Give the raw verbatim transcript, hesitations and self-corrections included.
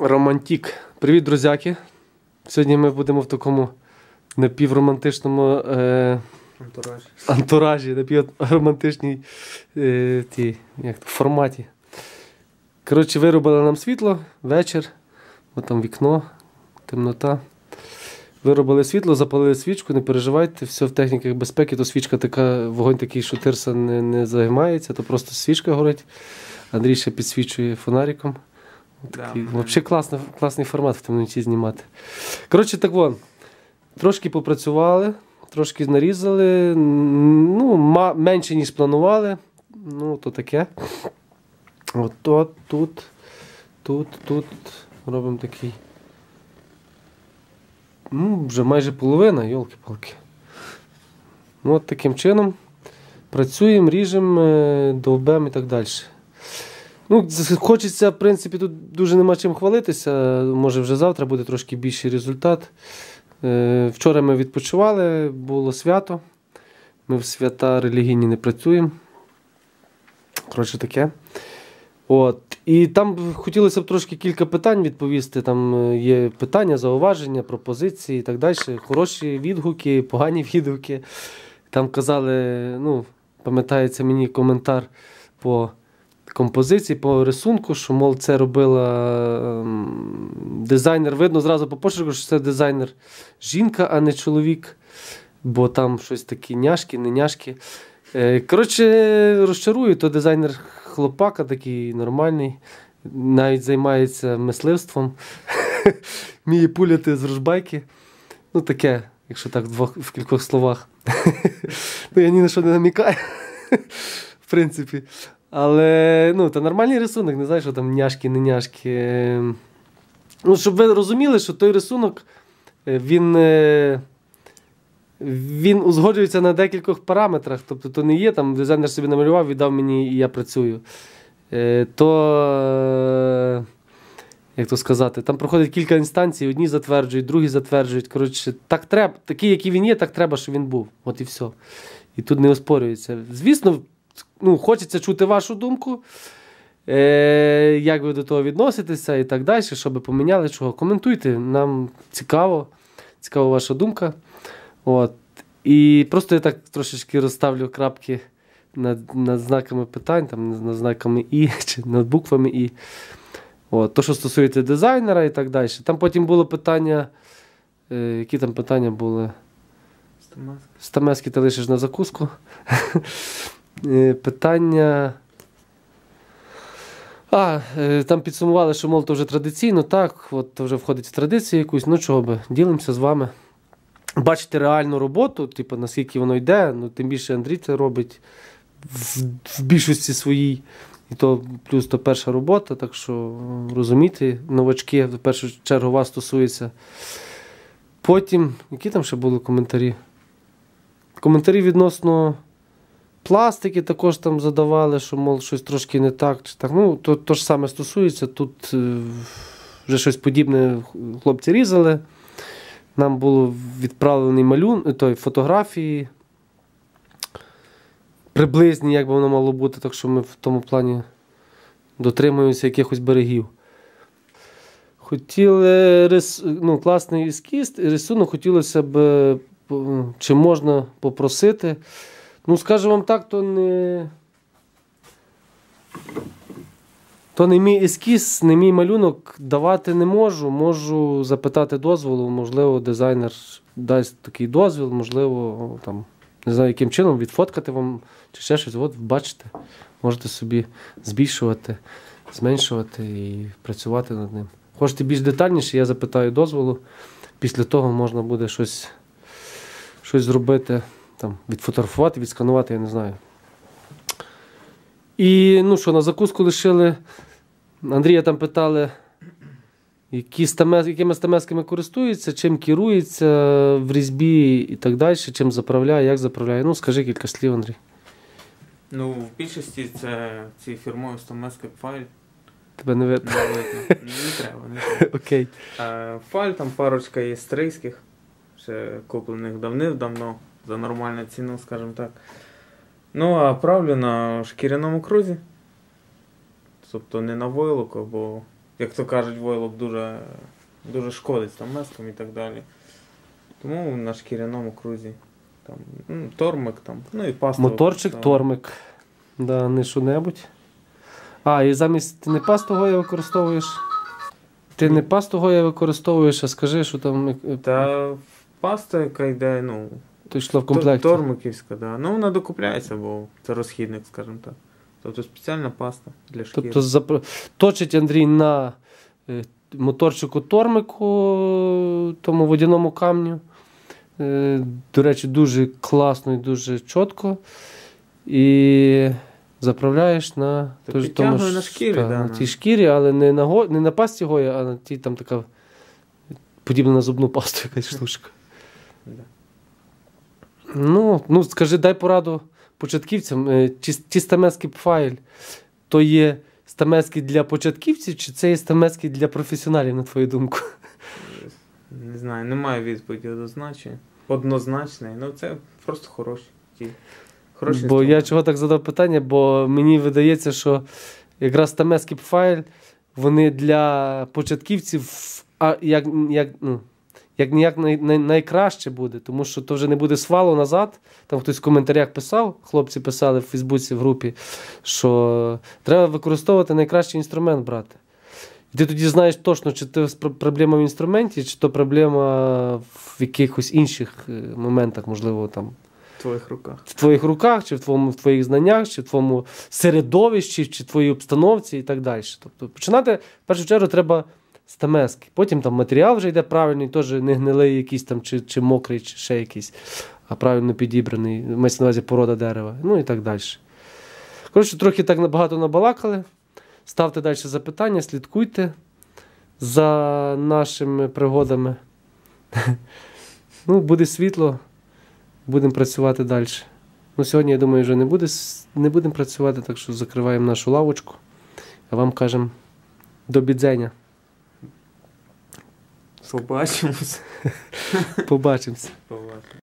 Романтик. Привіт, друзяки. Сьогодні ми будемо в такому напівромантичному е... антуражі, антуражі, напівромантичній е... ті, як то, форматі. Коротше, виробили нам світло, вечір, от там вікно, темнота. Виробили світло, запалили свічку, не переживайте, все в техніках безпеки, то свічка така, вогонь такий, що тирса не, не займається, то просто свічка горить. Андрій ще підсвічує фонариком. Такий, да, взагалі класний, класний формат в темноті знімати. Коротше, так вон, трошки попрацювали, трошки нарізали, ну, менше, ніж планували, ну, то таке. От, от тут, тут, тут робимо такий, ну, вже майже половина, йолки-палки. От таким чином працюємо, ріжемо, довбемо і так далі. Ну, хочеться, в принципі, тут дуже нема чим хвалитися, може вже завтра буде трошки більший результат. Е, вчора ми відпочивали, було свято, ми в свята релігійні не працюємо. Коротше таке. От. І там хотілося б трошки кілька питань відповісти, там є питання, зауваження, пропозиції і так далі. Хороші відгуки, погані відгуки. Там казали, ну, пам'ятається мені коментар по композиції, по рисунку, що, мол, це робила ем, дизайнер. Видно зразу по почерку, що це дизайнер жінка, а не чоловік, бо там щось такі няшки, не няшки. Е, коротше, розчарую, то дизайнер хлопака такий нормальний, навіть займається мисливством, вміє пуляти з ружбайки. Ну таке, якщо так в, двох, в кількох словах. Ну я ні на що не намікаю, в принципі. Але, ну, це нормальний рисунок, не знаю, що там няшки, не няшки. Ну, щоб ви розуміли, що той рисунок, він, він узгоджується на декількох параметрах. Тобто, то не є, там, дизайнер собі намалював, віддав мені, і я працюю. То, як то сказати, там проходить кілька інстанцій, одні затверджують, другі затверджують. Коротше, так треба, такий, який він є, так треба, щоб він був. От і все. І тут не оспорюється. Звісно, ну, хочеться чути вашу думку, е, як ви до того відноситеся і так далі, щоб поміняли чого. Коментуйте, нам цікаво, цікава ваша думка. От. І просто я так трошечки розставлю крапки над, над знаками питань, там, над знаками І, чи над буквами І. От. То, що стосується дизайнера і так далі. Там потім було питання, е, які там питання були? Стамески ти лишиш на закуску. Питання. А, там підсумували, що, мол, то вже традиційно, так, от то вже входить в традицію якусь, ну чого би, ділимося з вами. Бачите реальну роботу, типу, наскільки воно йде, ну тим більше Андрій це робить в, в більшості своїй, і то плюс то перша робота, так що розумійте, новачки, в першу чергу вас стосується. Потім, які там ще були коментарі? Коментарі відносно пластики також там задавали, що, мол, щось трошки не так. Чи так. Ну, то, то ж саме стосується. Тут е, вже щось подібне хлопці різали. Нам було відправлений малюн, той, фотографії. Приблизні, як би воно мало бути, так що ми в тому плані дотримуємося якихось берегів. Хотіли, рис, ну, класний ескіз, рисунок хотілося б, чи можна попросити. Ну, скажу вам так, то не, то не мій ескіз, не мій малюнок, давати не можу. Можу запитати дозволу, можливо, дизайнер дасть такий дозвіл, можливо, там, не знаю, яким чином, відфоткати вам, чи ще щось, от, бачите, можете собі збільшувати, зменшувати і працювати над ним. Хочете більш детальніше, я запитаю дозволу, після того можна буде щось, щось зробити. Там, відфотографувати, відсканувати, я не знаю. І, ну що, на закуску лишили. Андрія там питали, які стамес, якими стамесками користуються, чим керується в різьбі і так далі, чим заправляє, як заправляє. Ну, скажи кілька слів, Андрій. Ну, в більшості це ці фірмові стамески Файль. Тебе не видно? Не видно. Не треба, не треба. Окей. А, Файль, там парочка є стрийських, ще куплених давнив-давно. За нормальну ціну, скажімо так. Ну, а правлю на шкіряному крузі. Тобто не на войлоку, бо як то кажуть, войлок дуже, дуже шкодить стамескам і так далі. Тому на шкіряному крузі там, ну, тормик, там, ну і паста. Моторчик, там. тормик. Да, не що-небудь. А, і замість ти не пасту Гоя використовуєш? Ти не пасту Гоя використовуєш, а скажи, що там. Та паста, яка йде, ну, То йшло в комплекті. тормиківська, да. Ну вона докупляється, бо це розхідник, скажімо так. Тобто спеціальна паста для шкіри. Тобто запро... точить Андрій на е, моторчику тормику, тому водяному камню. Е, до речі, дуже класно і дуже чітко. І заправляєш на, Та тож, підтягує тому ж- на шкірі, та, да, на на- тій шкірі, але не на, го... не на пасті Гоя, а на тій там така подібна на зубну пасту якась штучка. Да. Ну, ну, скажи, дай пораду початківцям. Е, Чи ті стамески файль, то є стамески для початківців, чи це є стамески для професіоналів, на твою думку? Не знаю, немає відповіді однозначної. Однозначної. Ну це просто хороші. Ті. Хороші Бо я інструменти. чого так задав питання, бо мені видається, що якраз стамески файл, вони для початківців, а як, як, ну, як ніяк най, най, найкраще буде, тому що то вже не буде свалу назад. Там хтось в коментарях писав, хлопці писали в Фейсбуці в групі, що треба використовувати найкращий інструмент брати. І ти тоді знаєш точно, чи це проблема в інструменті, чи то проблема в якихось інших е, моментах, можливо, там. В твоїх руках. В твоїх руках, чи в, твоєму, в твоїх знаннях, чи в твоєму середовищі, чи в твоїй обстановці і так далі. Тобто починати, в першу чергу, треба з тамески. Потім там матеріал вже йде правильний, теж не гнилий якийсь там, чи, чи мокрий, чи ще якийсь, а правильно підібраний, мається на увазі порода дерева, ну і так далі. Коротше, трохи так набагато набалакали. Ставте далі запитання, слідкуйте за нашими пригодами. Ну, буде світло. Будемо працювати далі. Ну, сьогодні, я думаю, вже не, буде, не будемо працювати, так що закриваємо нашу лавочку. А вам кажемо до бідзення. Побачимось. Побачимося. Побачимось.